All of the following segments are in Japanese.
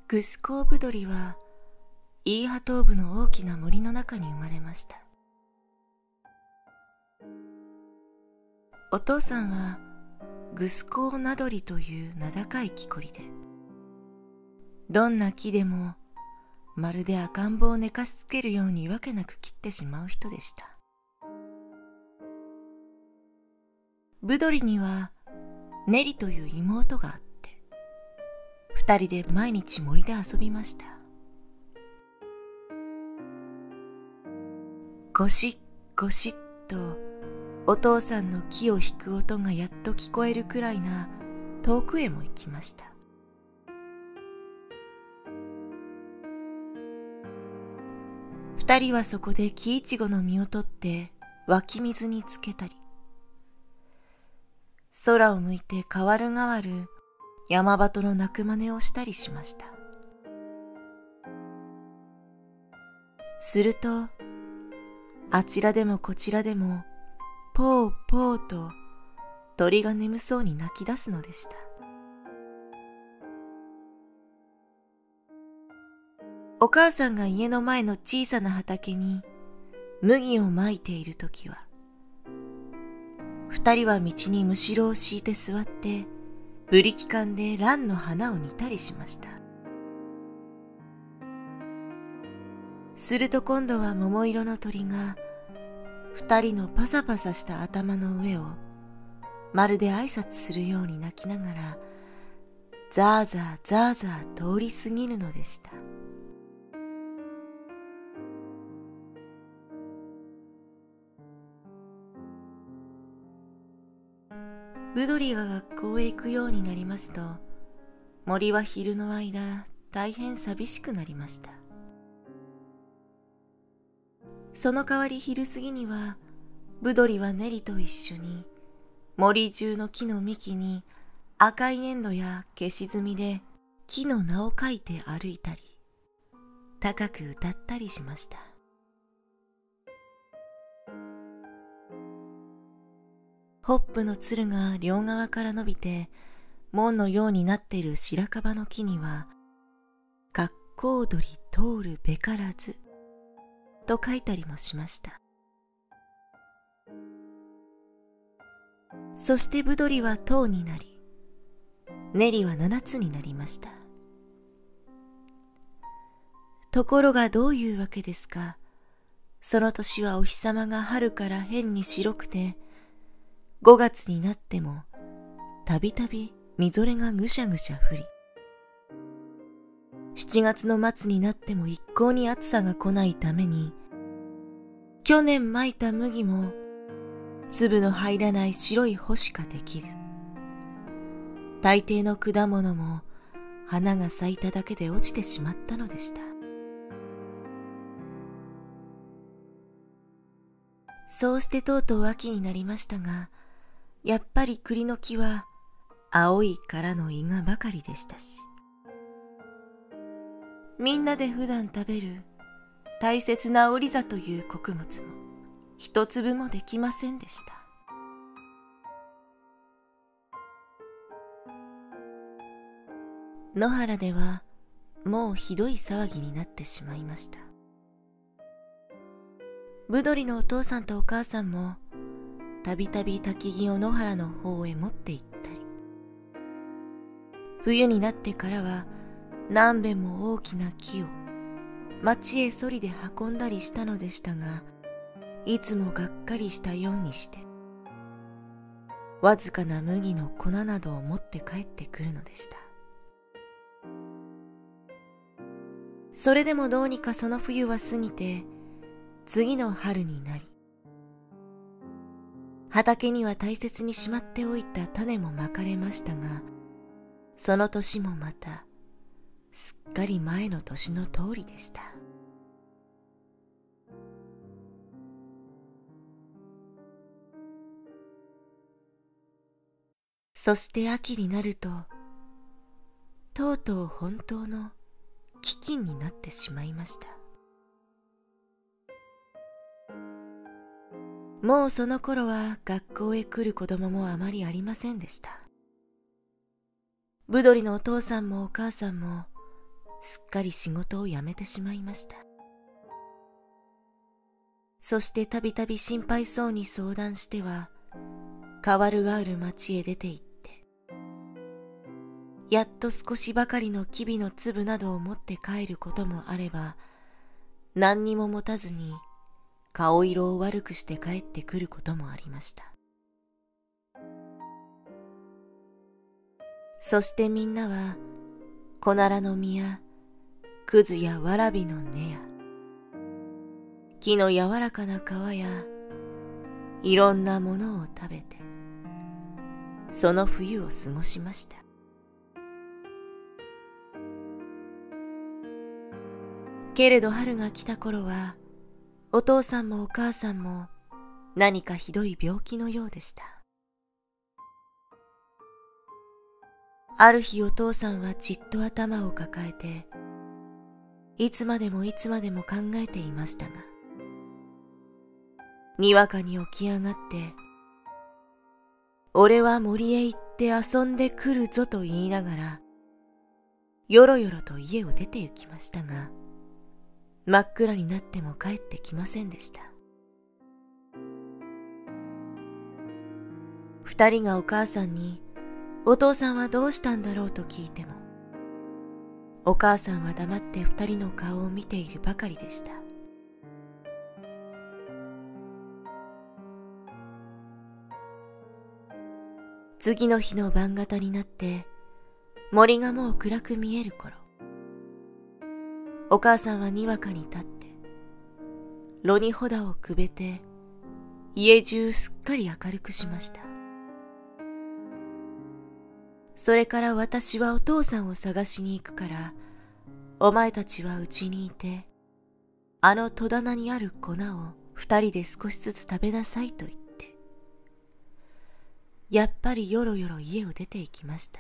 グスコーブドリはイーハ東部の大きな森の中に生まれました。お父さんはグスコーナドリという名高い木こりで、どんな木でもまるで赤ん坊を寝かしつけるようにわけなく切ってしまう人でした。ブドリにはネリという妹があって、二人で毎日森で遊びました。ゴシッゴシッとお父さんの木を引く音がやっと聞こえるくらいな遠くへも行きました。二人はそこで木いちごの実を取って湧き水につけたり、空を向いて代わる代わる山鳩の鳴く真似をしたりしました。すると、あちらでもこちらでもポーポーと鳥が眠そうに鳴き出すのでした。お母さんが家の前の小さな畑に麦をまいているときは、二人は道にむしろを敷いて座ってブリキ缶で蘭の花を煮たりしました。すると今度は桃色の鳥が二人のパサパサした頭の上をまるで挨拶するように鳴きながらザーザーザーザー通り過ぎるのでした。ブドリが学校へ行くようになりますと、森は昼の間大変寂しくなりました。その代わり昼過ぎにはブドリはネリと一緒に森中の木の幹に赤い粘土や消し墨で木の名を書いて歩いたり、高く歌ったりしました。ホップのつるが両側から伸びて門のようになっている白樺の木には、学校鳥通るべからずと書いたりもしました。そしてブドリは10になり、ネリは7つになりました。ところがどういうわけですか、その年はお日様が春から変に白くて、5月になってもたびたびみぞれがぐしゃぐしゃ降り、7月の末になっても一向に暑さが来ないために、去年まいた麦も粒の入らない白い穂しかできず、大抵の果物も花が咲いただけで落ちてしまったのでした。そうしてとうとう秋になりましたが、やっぱり栗の木は青い殻のイガばかりでしたし、みんなで普段食べる大切なオリザという穀物も一粒もできませんでした。野原ではもうひどい騒ぎになってしまいました。ブドリのお父さんとお母さんもたびたび焚き木を野原の方へ持って行ったり、冬になってからは何べんも大きな木を町へそりで運んだりしたのでしたが、いつもがっかりしたようにして、わずかな麦の粉などを持って帰ってくるのでした。それでもどうにかその冬は過ぎて、次の春になり、畑には大切にしまっておいた種もまかれましたが、その年もまたすっかり前の年の通りでした。そして秋になると、とうとう本当の飢饉になってしまいました。もうその頃は学校へ来る子供もあまりありませんでした。ブドリのお父さんもお母さんもすっかり仕事を辞めてしまいました。そしてたびたび心配そうに相談しては、代わるがある町へ出て行って、やっと少しばかりのきびの粒などを持って帰ることもあれば、何にも持たずに顔色を悪くして帰ってくることもありました。そしてみんなはコナラの実やクズやわらびの根や木の柔らかな皮やいろんなものを食べてその冬を過ごしました。けれど春が来た頃はお父さんもお母さんも何かひどい病気のようでした。ある日お父さんはじっと頭を抱えていつまでもいつまでも考えていましたが、にわかに起き上がって俺は森へ行って遊んでくるぞと言いながらよろよろと家を出て行きましたが、真っ暗になっても帰ってきませんでした。二人がお母さんにお父さんはどうしたんだろうと聞いても、お母さんは黙って二人の顔を見ているばかりでした。次の日の晩方になって森がもう暗く見える頃、お母さんはにわかに立って炉にホダをくべて家中すっかり明るくしました。それから私はお父さんを探しに行くから、お前たちはうちにいて、あの戸棚にある粉を二人で少しずつ食べなさいと言って、やっぱりよろよろ家を出て行きました。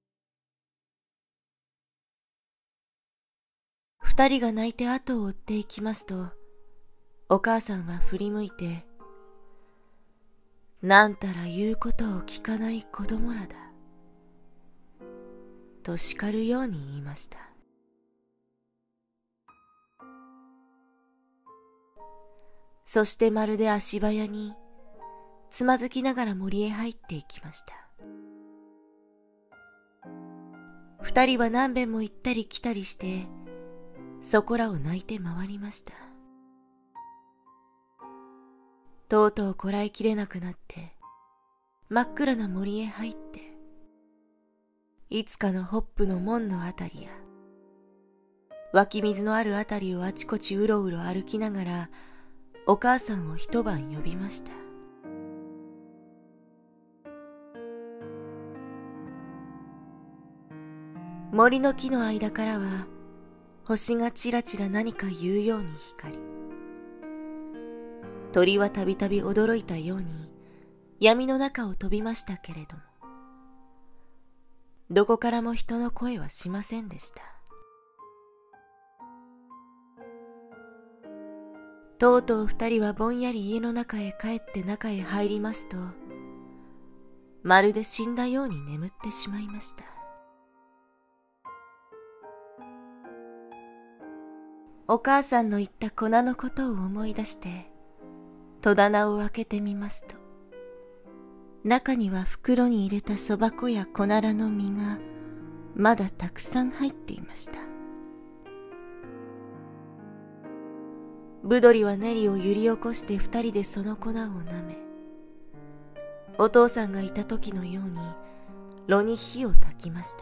二人が泣いて後を追って行きますと、お母さんは振り向いて、なんたら言うことを聞かない子供らだ。と叱るように言いました。そしてまるで足早につまずきながら森へ入っていきました。二人は何べんも行ったり来たりしてそこらを泣いて回りました。とうとうこらえきれなくなって真っ暗な森へ入って、いつかのホップの門のあたりや湧き水のあるあたりをあちこちうろうろ歩きながらお母さんを一晩呼びました。森の木の間からは星がちらちら何か言うように光り、鳥はたびたび驚いたように闇の中を飛びましたけれども、どこからも人の声はしませんでした。とうとう二人はぼんやり家の中へ帰って中へ入りますと、まるで死んだように眠ってしまいました。お母さんの言った粉のことを思い出して戸棚を開けてみますと、中には袋に入れたそば粉やコナラの実がまだたくさん入っていました。ぶどりは練りを揺り起こして二人でその粉をなめ、お父さんがいた時のように炉に火を焚きました。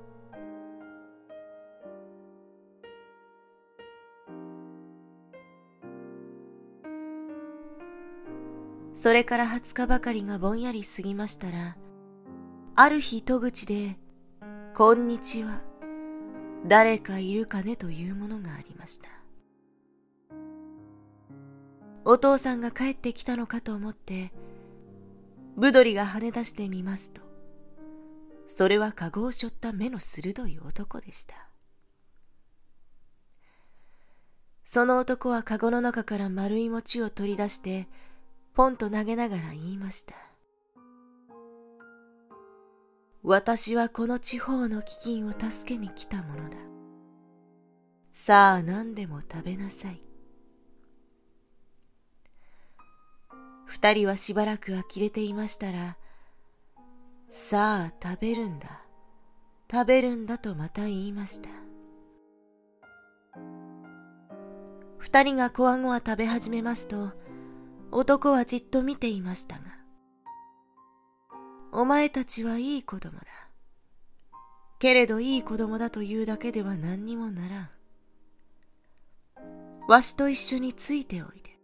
それから20日ばかりがぼんやり過ぎましたら、ある日戸口で、こんにちは、誰かいるかねというものがありました。お父さんが帰ってきたのかと思って、ぶどりが跳ね出してみますと、それはかごを背負った目の鋭い男でした。その男はかごの中から丸い餅を取り出して、ポンと投げながら言いました。私はこの地方の飢饉を助けに来たものだ。 さあ何でも食べなさい。二人はしばらく呆れていましたら、さあ食べるんだ、食べるんだとまた言いました。二人がこわごわ食べ始めますと、男はじっと見ていましたが、お前たちはいい子供だ。けれどいい子供だというだけでは何にもならん。わしと一緒についておいで。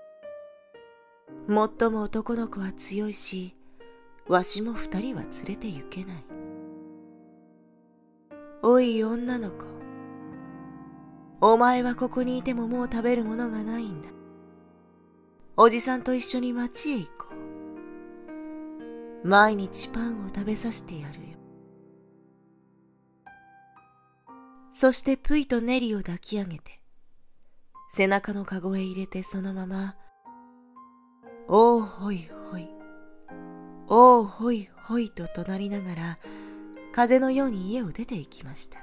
もっとも男の子は強いし、わしも二人は連れて行けない。おい女の子、お前はここにいてももう食べるものがないんだ。おじさんと一緒に町へ行こう。毎日パンを食べさせてやるよ。そしてプイとネリを抱き上げて、背中のかごへ入れてそのまま、おうほいほい、おうほいほいと怒鳴りながら、風のように家を出て行きました。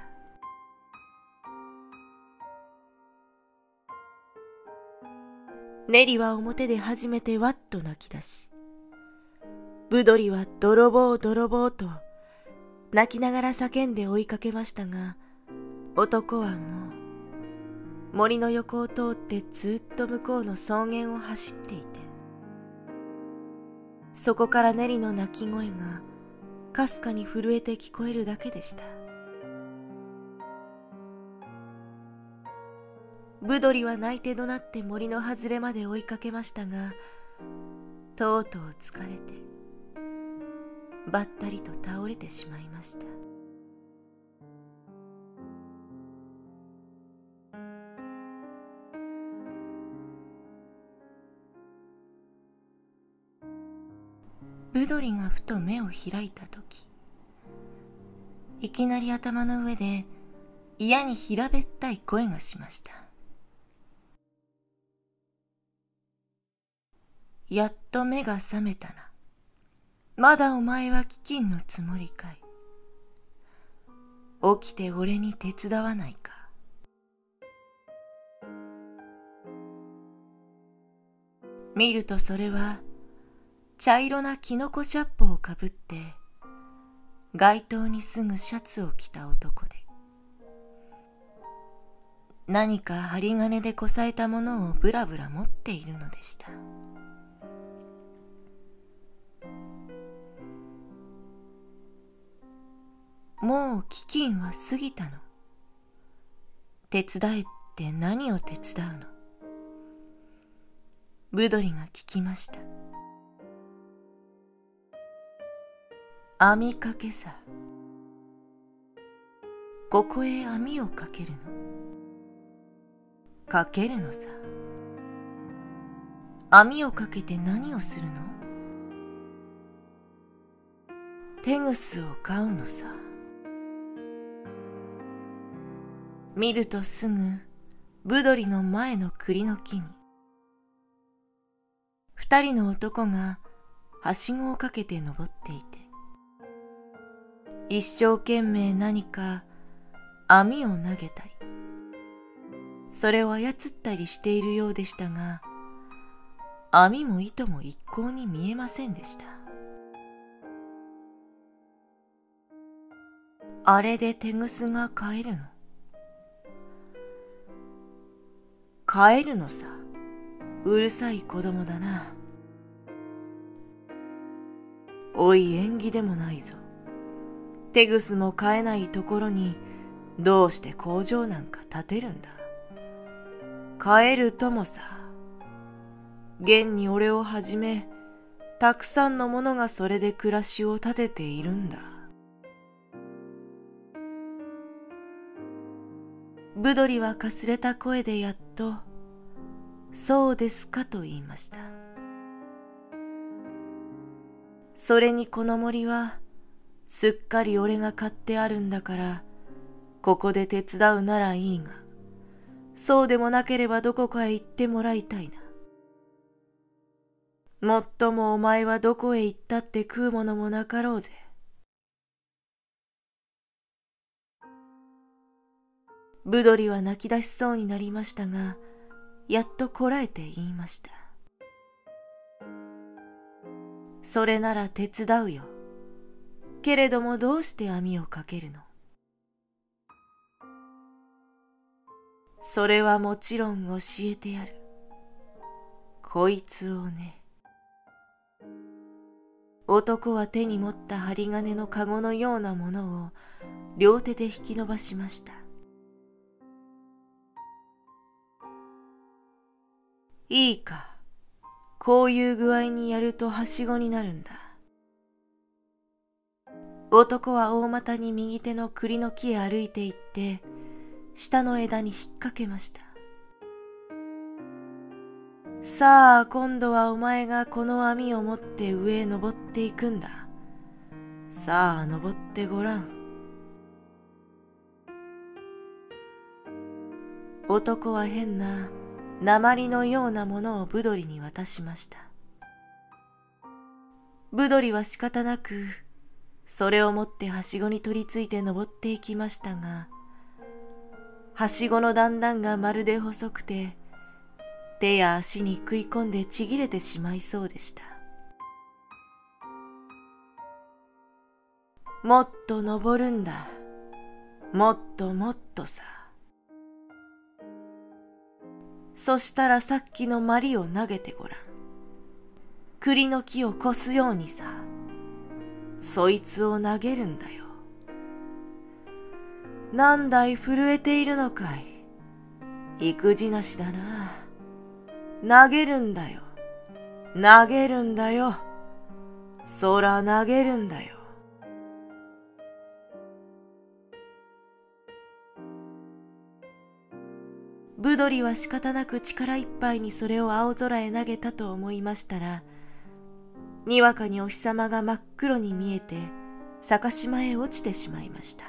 ネリは表で初めてわっと泣き出し、ブドリは泥棒泥棒と泣きながら叫んで追いかけましたが、男はもう森の横を通ってずっと向こうの草原を走っていて、そこからネリの泣き声がかすかに震えて聞こえるだけでした。ブドリは泣いて怒鳴って森の外れまで追いかけましたが、とうとう疲れてばったりと倒れてしまいました。ブドリがふと目を開いたとき、いきなり頭の上で嫌に平べったい声がしました。やっと目が覚めたな。まだお前は飢饉のつもりかい。起きて俺に手伝わないか。見るとそれは茶色なキノコシャッポをかぶって街灯にすぐシャツを着た男で、何か針金でこさえたものをぶらぶら持っているのでした。もう飢饉は過ぎたの。手伝えって何を手伝うの？ブドリが聞きました。網かけさ。ここへ網をかけるの。かけるのさ。網をかけて何をするの？テグスを飼うのさ。見るとすぐブドリの前の栗の木に二人の男がはしごをかけて登っていて、一生懸命何か網を投げたり、それを操ったりしているようでしたが、網も糸も一向に見えませんでした。あれでテグスが飼えるの？飼えるのさ。うるさい子供だな。おい、縁起でもないぞ。テグスも飼えないところにどうして工場なんか建てるんだ。飼えるともさ。現に俺をはじめたくさんの者がそれで暮らしを立てているんだ。ブドリはかすれた声でやっと、そうですかと言いました。それにこの森はすっかり俺が買ってあるんだから、ここで手伝うならいいが、そうでもなければどこかへ行ってもらいたいな。もっともお前はどこへ行ったって食うものもなかろうぜ。 ぶどりは泣き出しそうになりましたが、やっとこらえて言いました。それなら手伝うよ。けれどもどうして網をかけるの？それはもちろん教えてやる。こいつをね。男は手に持った針金のかごのようなものを両手で引き伸ばしました。いいか、こういう具合にやるとはしごになるんだ。男は大股に右手の栗の木へ歩いて行って、下の枝に引っ掛けました。さあ、今度はお前がこの網を持って上へ登っていくんだ。さあ、登ってごらん。男は変な鉛のようなものをぶどりに渡しました。ぶどりは仕方なく、それを持ってはしごに取り付いて登っていきましたが、はしごの段々がまるで細くて、手や足に食い込んでちぎれてしまいそうでした。もっと登るんだ。もっともっとさ。そしたらさっきの鞠を投げてごらん。栗の木をこすようにさ。そいつを投げるんだよ。なんだい震えているのかい。育児なしだな。投げるんだよ。投げるんだよ。そら投げるんだよ。ぶどりは仕方なく力いっぱいにそれを青空へ投げたと思いましたら、にわかにお日様が真っ黒に見えて、逆しまへ落ちてしまいました。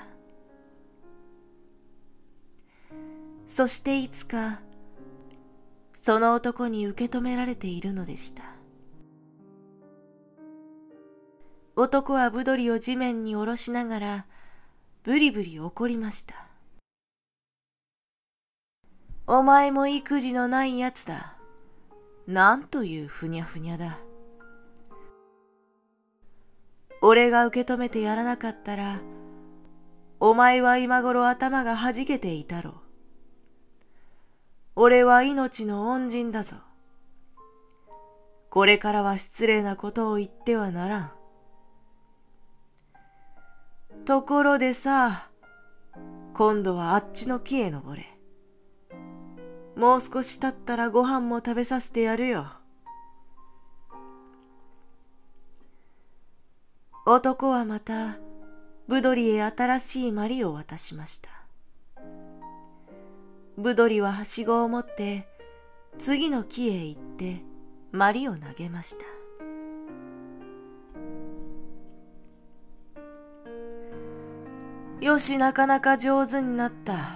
そしていつか、その男に受け止められているのでした。男はぶどりを地面に下ろしながら、ぶりぶり怒りました。お前も育児のないやつだ。なんというふにゃふにゃだ。俺が受け止めてやらなかったら、お前は今頃頭がはじけていたろう。俺は命の恩人だぞ。これからは失礼なことを言ってはならん。ところでさ、今度はあっちの木へ登れ。もう少し経ったらご飯も食べさせてやるよ。男はまた、ぶどりへ新しい鞠を渡しました。ぶどりははしごを持って、次の木へ行って、鞠を投げました。よし、なかなか上手になった。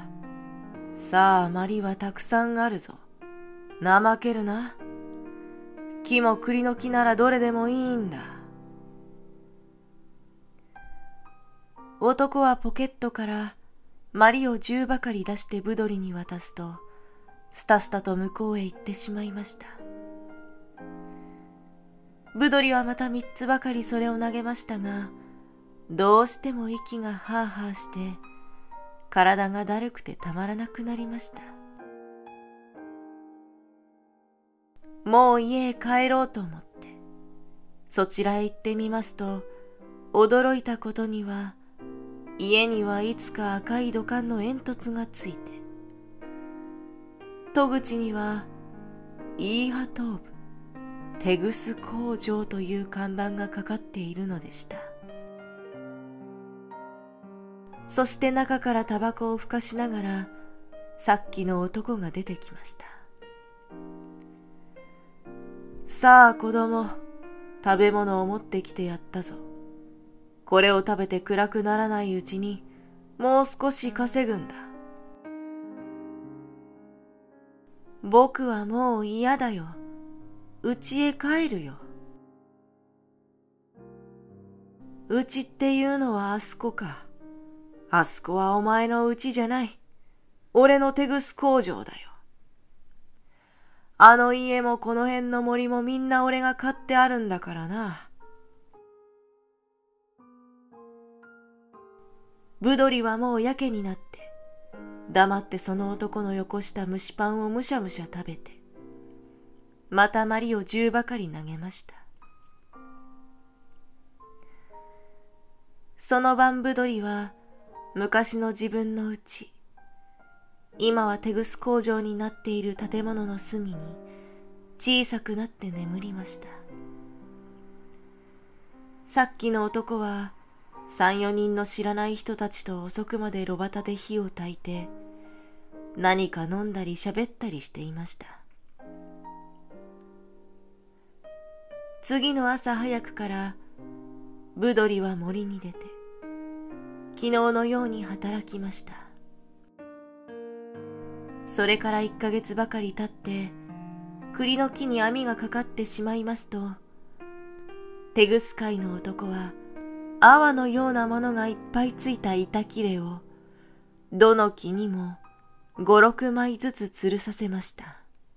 さあ、鞠はたくさんあるぞ。怠けるな。木も栗の木ならどれでもいいんだ。男はポケットから鞠を10ばかり出してぶどりに渡すと、スタスタと向こうへ行ってしまいました。ぶどりはまた3つばかりそれを投げましたが、どうしても息がハーハーして、体がだるくてたまらなくなりました。もう家へ帰ろうと思って、そちらへ行ってみますと、驚いたことには、家にはいつか赤い土管の煙突がついて、戸口には、イーハトーブ、テグス工場という看板がかかっているのでした。そして中からタバコをふかしながら、さっきの男が出てきました。さあ子供、食べ物を持ってきてやったぞ。これを食べて暗くならないうちに、もう少し稼ぐんだ。僕はもう嫌だよ。家へ帰るよ。家っていうのはあそこか。あそこはお前の家じゃない。 俺のテグス工場だよ。あの家もこの辺の森もみんな俺が買ってあるんだからな。ブドリはもうやけになって、黙ってその男のよこした蒸しパンをむしゃむしゃ食べて、またまりを10ばかり投げました。その晩ブドリは昔の自分の家、今はテグス工場になっている建物の隅に小さくなって眠りました。さっきの男は3、4人の知らない人たちと遅くまで炉端で火を焚いて何か飲んだり喋ったりしていました。次の朝早くからブドリは森に出て昨日のように働きました。それから1ヶ月ばかり経って栗の木に網がかかってしまいますと、テグス界の男は泡のようなものがいっぱいついた板切れをどの木にも5、6枚ずつ吊るさせました。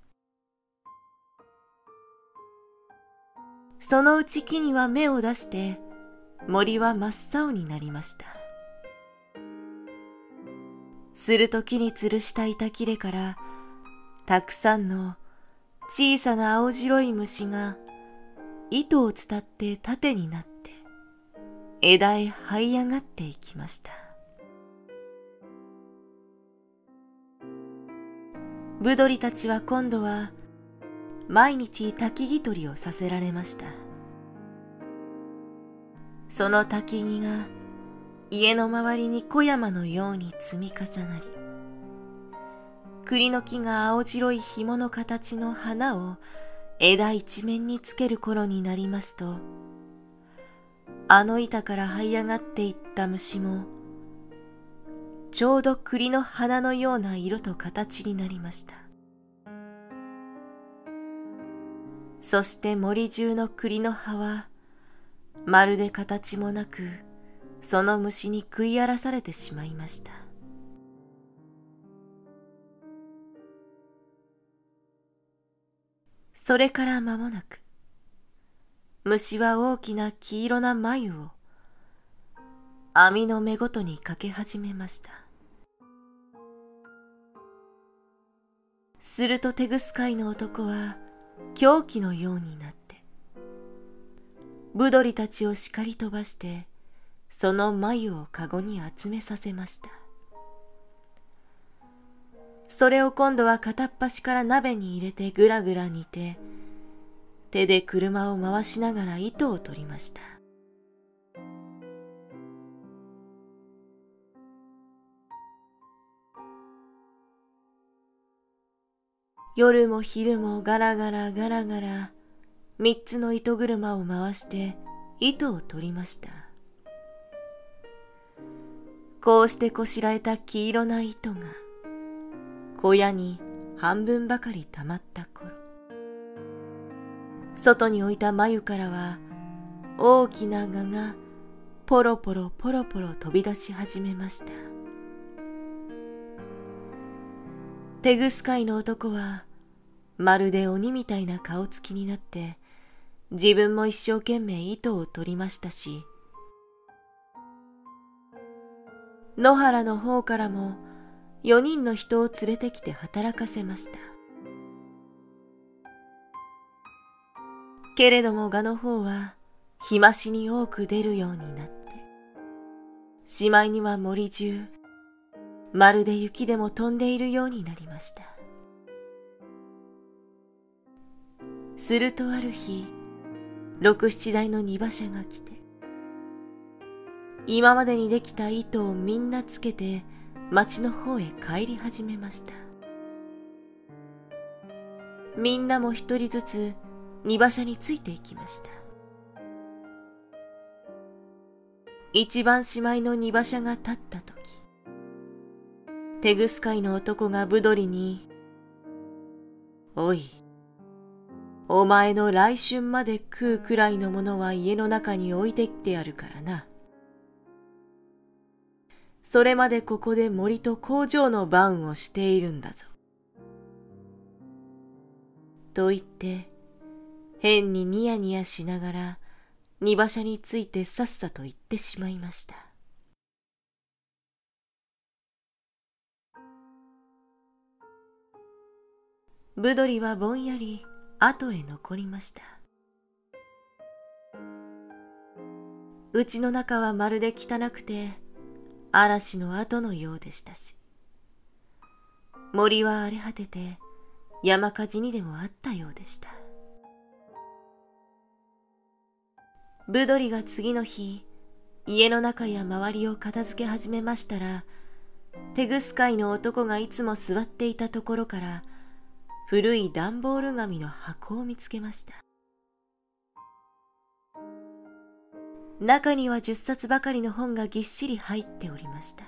そのうち木には芽を出して森は真っ青になりました。すると木に吊るした板切れからたくさんの小さな青白い虫が糸を伝って縦になって枝へ這い上がっていきました。ブドリたちは今度は毎日焚き木取りをさせられました。その焚き木が家の周りに小山のように積み重なり、栗の木が青白い紐の形の花を枝一面につける頃になりますと、あの板から這い上がっていった虫もちょうど栗の花のような色と形になりました。そして森中の栗の葉はまるで形もなくその虫に食い荒らされてしまいました。それから間もなく虫は大きな黄色な繭を網の目ごとにかけ始めました。するとテグス界の男は狂気のようになってブドリたちを叱り飛ばしてその繭をかごに集めさせました。それを今度は片っ端から鍋に入れてぐらぐら煮て手で車を回しながら糸を取りました。夜も昼もガラガラガラガラ3つの糸車を回して糸を取りました。こうしてこしらえた黄色な糸が小屋に半分ばかりたまった頃、外に置いた繭からは大きな蛾がポロポロポロポロ飛び出し始めました。テグス界の男はまるで鬼みたいな顔つきになって自分も一生懸命糸を取りましたし、野原の方からも4人の人を連れてきて働かせました。けれども蛾の方は日増しに多く出るようになって、しまいには森中まるで雪でも飛んでいるようになりました。するとある日、6、7台の荷馬車が来て、今までにできた糸をみんなつけて町の方へ帰り始めました。みんなも一人ずつ荷馬車についていきました。一番しまいの荷馬車が立ったとき、テグス界の男がブドリに、おい、お前の来春まで食うくらいのものは家の中に置いてきてやるからな。 それまでここで森と工場の番をしているんだぞ。と言って、変にニヤニヤしながら荷馬車についてさっさと行ってしまいました。ブドリはぼんやり後へ残りました。家の中はまるで汚くて嵐の後のようでしたし、森は荒れ果てて山火事にでもあったようでした。ブドリが次の日、家の中や周りを片付け始めましたら、テグス界の男がいつも座っていたところから古い段ボール紙の箱を見つけました。中には10冊ばかりの本がぎっしり入っておりました。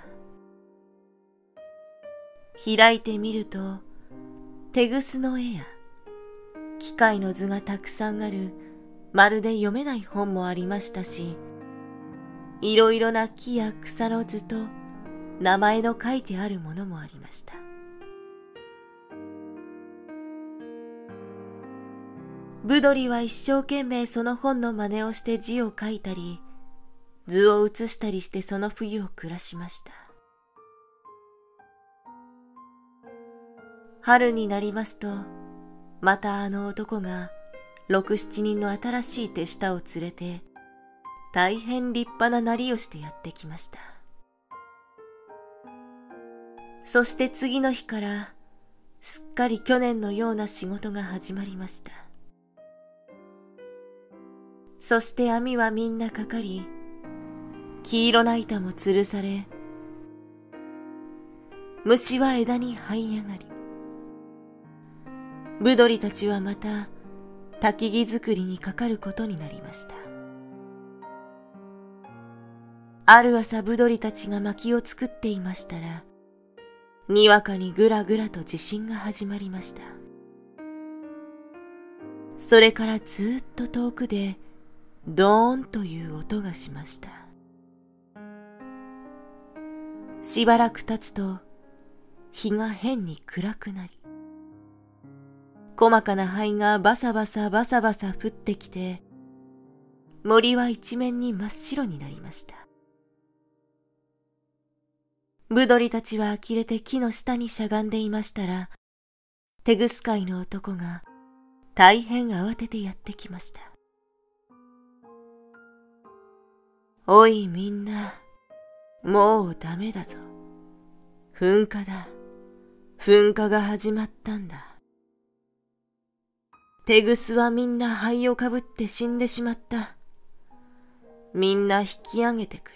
開いてみると、テグスの絵や機械の図がたくさんあるまるで読めない本もありましたし、いろいろな木や草の図と名前の書いてあるものもありました。ブドリは一生懸命その本の真似をして字を書いたり、図を写したりしてその冬を暮らしました。春になりますと、またあの男が6、7人の新しい手下を連れて、大変立派ななりをしてやってきました。そして次の日から、すっかり去年のような仕事が始まりました。そして網はみんなかかり、黄色な板も吊るされ、虫は枝に這い上がり、ブドリたちはまた焚き木作りにかかることになりました。ある朝ブドリたちが薪を作っていましたら、にわかにぐらぐらと地震が始まりました。それからずっと遠くでドーンという音がしました。しばらく経つと日が変に暗くなり、細かな灰がバサバサバサバサ降ってきて、森は一面に真っ白になりました。ブドリたちは呆れて木の下にしゃがんでいましたら、テグス界の男が大変慌ててやってきました。おいみんな、もうダメだぞ。噴火だ。噴火が始まったんだ。テグスはみんな灰をかぶって死んでしまった。みんな引き上げてくれ。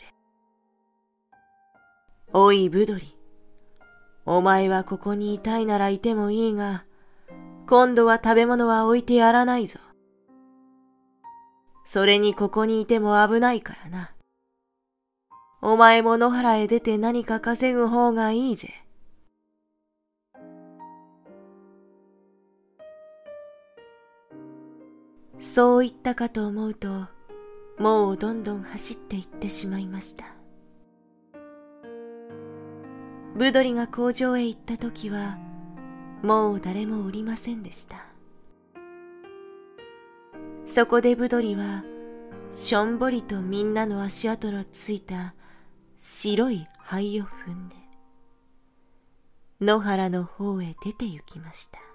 おいブドリ、お前はここにいたいならいてもいいが、今度は食べ物は置いてやらないぞ。それにここにいても危ないからな。お前も野原へ出て何か稼ぐ方がいいぜ。そう言ったかと思うと、もうどんどん走っていってしまいました。ブドリが工場へ行ったときは、もう誰もおりませんでした。そこでブドリは、しょんぼりとみんなの足跡のついた白い灰を踏んで、野原の方へ出て行きました。